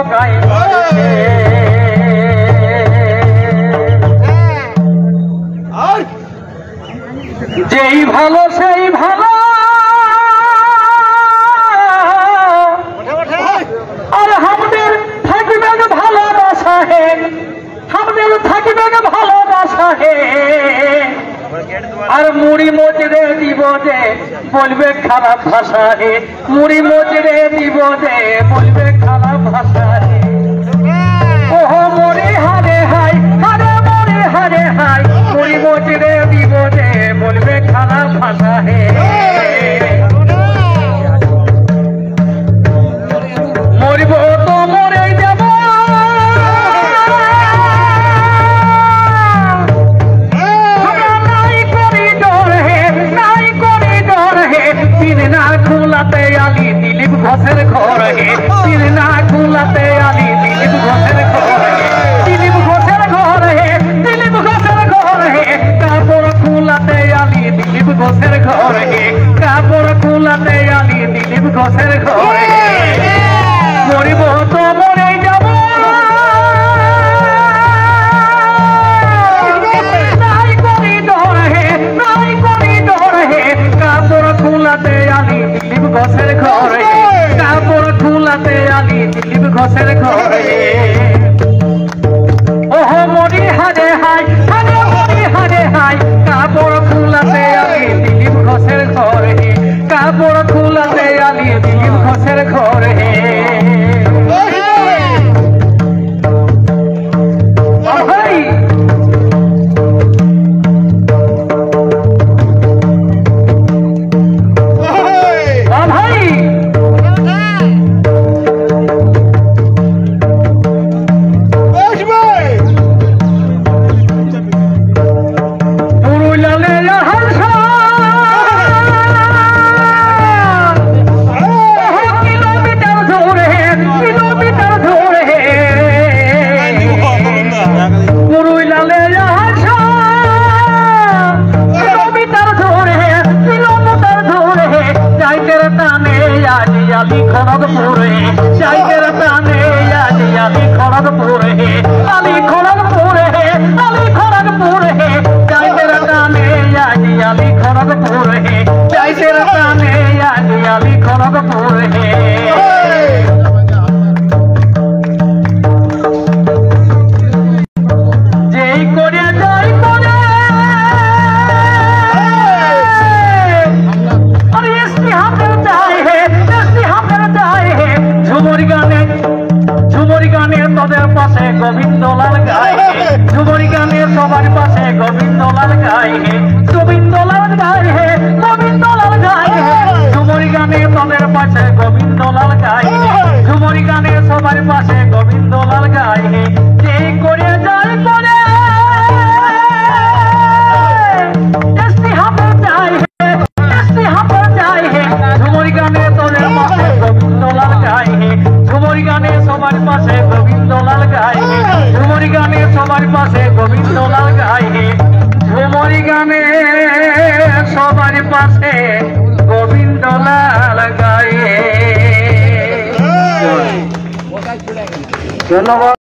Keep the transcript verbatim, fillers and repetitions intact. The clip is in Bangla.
গায়ে যেই ভালো সেই ভালো আর আমাদের থাকিবেন ভালোবাসা হে আমাদের থাকিবেন ভালোবাসা হে আর মুড়ি মজরে দিব যে বলবে খারাপ ভাষা হে মুড়ি মজরে দিব যে বলবে খারাপ ভাষা হে ওহো মরে হারে হাই হারে মরে হারে হাই মুড়ি মজরে দিব যে বলবে খারাপ ভাষা হে মরিব তো মরে যাব নাই করি ডর হে নাই করি ডর হে তিন না খোলাতে আলি দিলীপ ঘোষের ঘর হে তিন না খোলাতে আলি দিলীপ ঘোষের ঘর হে দিলীপ ঘোষের ঘর হে দিলীপ ঘোষের ঘর হে কাপড় খোলাতে আলি দিলীপ ঘোষের ঘর হে কাপড় খোলাতে আলি দিলীপ ঘোষের ঘর হে মরিব তো মরে যাব নাই করি ডর হে নাই করি ডর হে কাপড় খোলাতে আলি দিলীপ ঘোষের ঘর হে কাপড় খোলাতে আলি দিলীপ ঘোষের ঘর হে ওহো মরি হারে হাই হারে মরি হারে হাই কাপড় খোলাতে আলি দিলীপ ঘোষের ঘর হে কাপড় খোলাতে আলি দিলীপ ঘোষের ঘর হে আলি খড়গপুরে চাইতের টানে আলি আলি খড়গপুরে আলি খড়গপুরে আলি খড়গপুরে চাইতের টানে আলি আলি খড়গপুরে চাইতের টানে আলি আলি খড়গপুরে যেই করে যাই করে আর এসটি হাতে যায় হে ঝুমুরি গানে ঝুমুরি গানে তোদের পাশে গোবিন্দলাল গায় ঝুমুরি গানে সবার পাশে গোবিন্দলাল গায় গোবিন্দলাল গায় হে গোবিন্দলাল গায় হে ঝুমুরি গানে তোদের পাশে গোবিন্দলাল গায় ঝুমুরি গানে সবার পাশে গোবিন্দলাল গায় যেই করে যায় করে এসটি হাতে যায় হে এসটি হাতে যায় হে ঝুমুরি গানে তোদের পাশে গোবিন্দলাল গায় ঝুমুরি গানে সবার পাশে গোবিন্দলাল গায় ঝুমুরি গানে সবার পাশে গোবিন্দলাল গায় ঝুমুরি গানে সবার পাশে গোবিন্দলাল গায়। ধন্যবাদ।